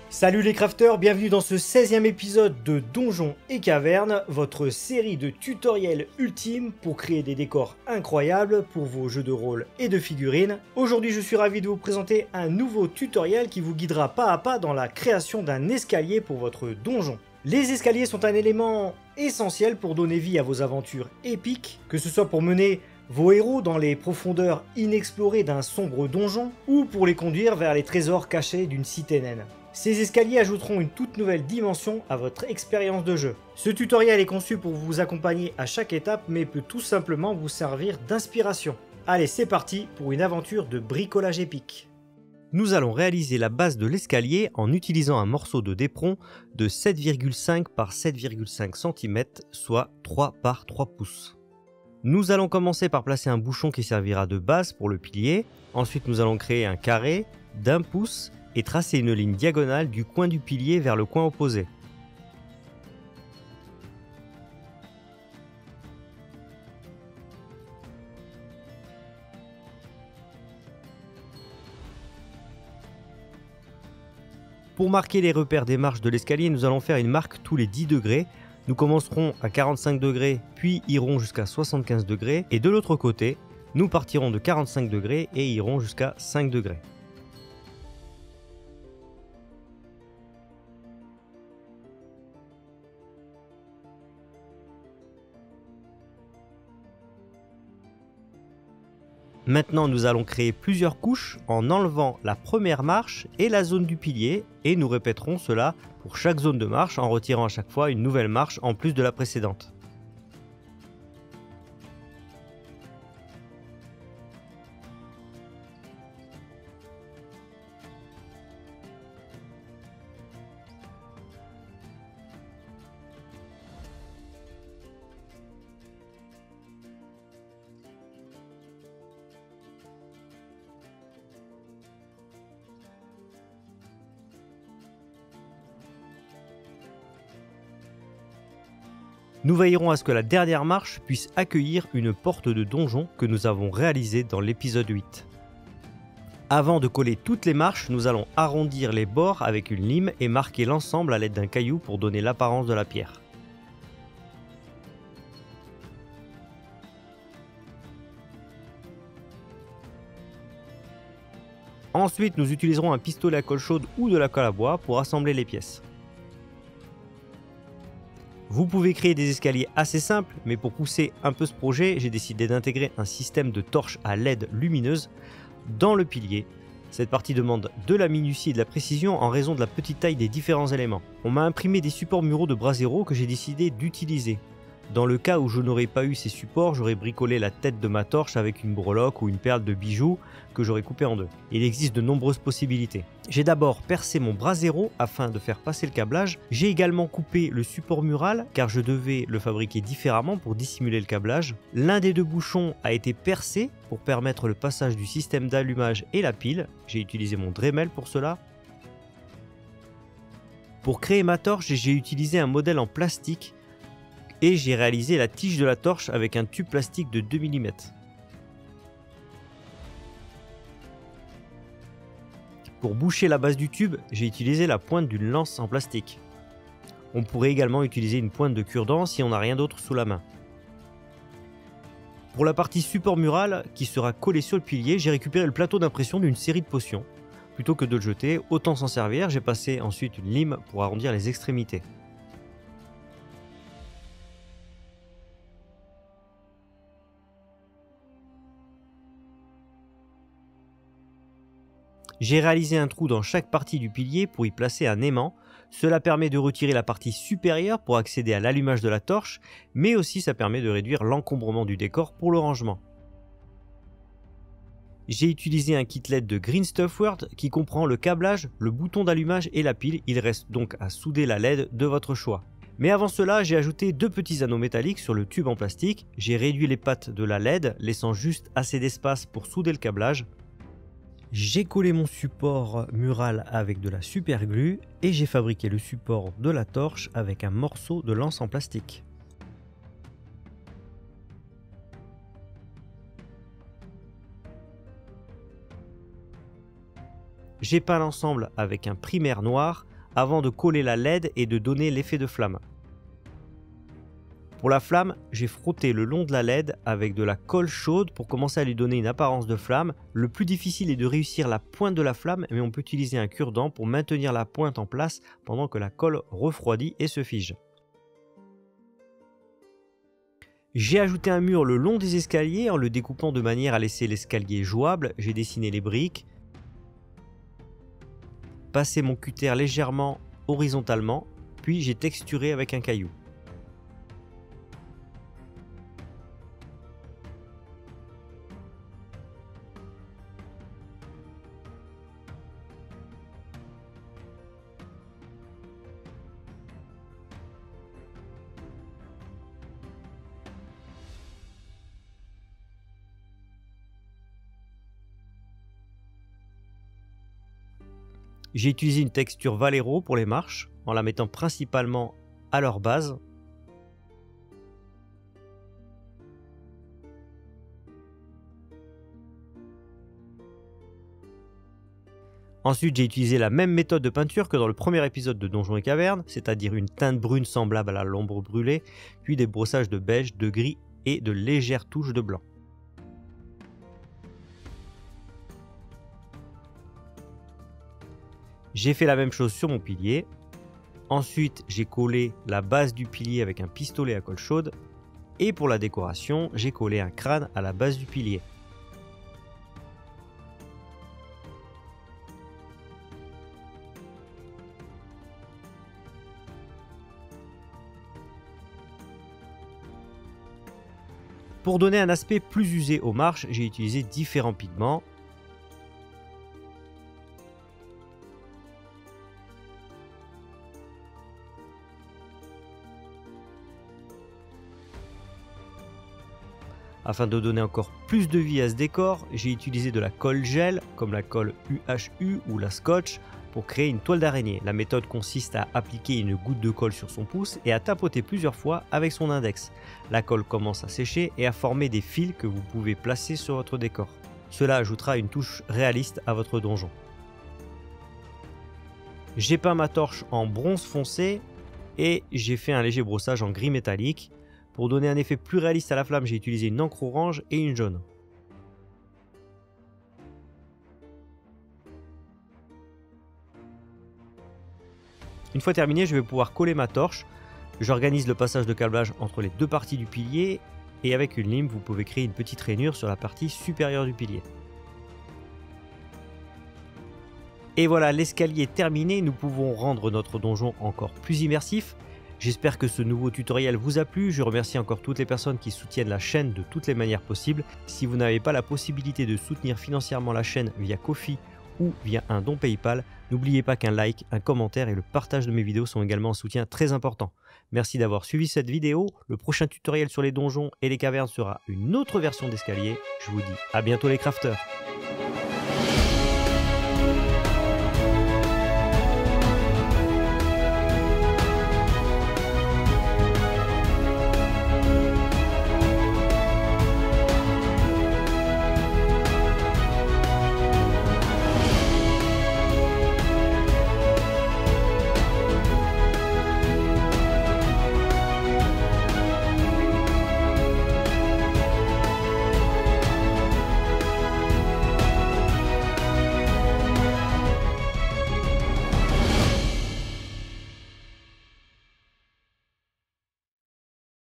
Salut les crafters, bienvenue dans ce 16e épisode de Donjons et Cavernes, votre série de tutoriels ultimes pour créer des décors incroyables pour vos jeux de rôle et de figurines. Aujourd'hui je suis ravi de vous présenter un nouveau tutoriel qui vous guidera pas à pas dans la création d'un escalier pour votre donjon. Les escaliers sont un élément essentiel pour donner vie à vos aventures épiques, que ce soit pour mener vos héros dans les profondeurs inexplorées d'un sombre donjon ou pour les conduire vers les trésors cachés d'une cité naine. Ces escaliers ajouteront une toute nouvelle dimension à votre expérience de jeu. Ce tutoriel est conçu pour vous accompagner à chaque étape mais peut tout simplement vous servir d'inspiration. Allez, c'est parti pour une aventure de bricolage épique. Nous allons réaliser la base de l'escalier en utilisant un morceau de d'éperon de 7,5 par 7,5 cm, soit 3 par 3 pouces. Nous allons commencer par placer un bouchon qui servira de base pour le pilier. Ensuite, nous allons créer un carré d'1 pouce et tracer une ligne diagonale du coin du pilier vers le coin opposé. Pour marquer les repères des marches de l'escalier, nous allons faire une marque tous les 10 degrés. Nous commencerons à 45 degrés, puis irons jusqu'à 75 degrés. Et de l'autre côté, nous partirons de 45 degrés et irons jusqu'à 5 degrés. Maintenant, nous allons créer plusieurs couches en enlevant la première marche et la zone du pilier et nous répéterons cela pour chaque zone de marche en retirant à chaque fois une nouvelle marche en plus de la précédente. Nous veillerons à ce que la dernière marche puisse accueillir une porte de donjon que nous avons réalisée dans l'épisode 8. Avant de coller toutes les marches, nous allons arrondir les bords avec une lime et marquer l'ensemble à l'aide d'un caillou pour donner l'apparence de la pierre. Ensuite, nous utiliserons un pistolet à colle chaude ou de la colle à bois pour assembler les pièces. Vous pouvez créer des escaliers assez simples, mais pour pousser un peu ce projet, j'ai décidé d'intégrer un système de torches à LED lumineuse dans le pilier. Cette partie demande de la minutie et de la précision en raison de la petite taille des différents éléments. On m'a imprimé des supports muraux de Brasero que j'ai décidé d'utiliser. Dans le cas où je n'aurais pas eu ces supports, j'aurais bricolé la tête de ma torche avec une breloque ou une perle de bijoux que j'aurais coupé en deux. Il existe de nombreuses possibilités. J'ai d'abord percé mon Brasero afin de faire passer le câblage. J'ai également coupé le support mural car je devais le fabriquer différemment pour dissimuler le câblage. L'un des deux bouchons a été percé pour permettre le passage du système d'allumage et la pile. J'ai utilisé mon Dremel pour cela. Pour créer ma torche, j'ai utilisé un modèle en plastique et j'ai réalisé la tige de la torche avec un tube plastique de 2 mm. Pour boucher la base du tube, j'ai utilisé la pointe d'une lance en plastique. On pourrait également utiliser une pointe de cure-dent si on n'a rien d'autre sous la main. Pour la partie support mural qui sera collé sur le pilier, j'ai récupéré le plateau d'impression d'une série de potions. Plutôt que de le jeter, autant s'en servir, j'ai passé ensuite une lime pour arrondir les extrémités. J'ai réalisé un trou dans chaque partie du pilier pour y placer un aimant. Cela permet de retirer la partie supérieure pour accéder à l'allumage de la torche, mais aussi ça permet de réduire l'encombrement du décor pour le rangement. J'ai utilisé un kit LED de Green Stuff World qui comprend le câblage, le bouton d'allumage et la pile. Il reste donc à souder la LED de votre choix. Mais avant cela, j'ai ajouté deux petits anneaux métalliques sur le tube en plastique. J'ai réduit les pattes de la LED, laissant juste assez d'espace pour souder le câblage. J'ai collé mon support mural avec de la super glue et j'ai fabriqué le support de la torche avec un morceau de lance en plastique. J'ai peint l'ensemble avec un primaire noir avant de coller la LED et de donner l'effet de flamme. Pour la flamme, j'ai frotté le long de la LED avec de la colle chaude pour commencer à lui donner une apparence de flamme. Le plus difficile est de réussir la pointe de la flamme, mais on peut utiliser un cure-dent pour maintenir la pointe en place pendant que la colle refroidit et se fige. J'ai ajouté un mur le long des escaliers en le découpant de manière à laisser l'escalier jouable. J'ai dessiné les briques, passé mon cutter légèrement horizontalement, puis j'ai texturé avec un caillou. J'ai utilisé une texture Valero pour les marches, en la mettant principalement à leur base. Ensuite, j'ai utilisé la même méthode de peinture que dans le premier épisode de Donjons et Cavernes, c'est-à-dire une teinte brune semblable à la l'ombre brûlée, puis des brossages de beige, de gris et de légères touches de blanc. J'ai fait la même chose sur mon pilier. Ensuite, j'ai collé la base du pilier avec un pistolet à colle chaude. Et pour la décoration, j'ai collé un crâne à la base du pilier. Pour donner un aspect plus usé aux marches, j'ai utilisé différents pigments. Afin de donner encore plus de vie à ce décor, j'ai utilisé de la colle gel, comme la colle UHU ou la Scotch, pour créer une toile d'araignée. La méthode consiste à appliquer une goutte de colle sur son pouce et à tapoter plusieurs fois avec son index. La colle commence à sécher et à former des fils que vous pouvez placer sur votre décor. Cela ajoutera une touche réaliste à votre donjon. J'ai peint ma torche en bronze foncé et j'ai fait un léger brossage en gris métallique. Pour donner un effet plus réaliste à la flamme, j'ai utilisé une encre orange et une jaune. Une fois terminé, je vais pouvoir coller ma torche. J'organise le passage de câblage entre les deux parties du pilier et avec une lime, vous pouvez créer une petite rainure sur la partie supérieure du pilier. Et voilà, l'escalier est terminé, nous pouvons rendre notre donjon encore plus immersif. J'espère que ce nouveau tutoriel vous a plu, je remercie encore toutes les personnes qui soutiennent la chaîne de toutes les manières possibles. Si vous n'avez pas la possibilité de soutenir financièrement la chaîne via Ko-fi ou via un don PayPal, n'oubliez pas qu'un like, un commentaire et le partage de mes vidéos sont également un soutien très important. Merci d'avoir suivi cette vidéo, le prochain tutoriel sur les donjons et les cavernes sera une autre version d'escalier. Je vous dis à bientôt les crafters.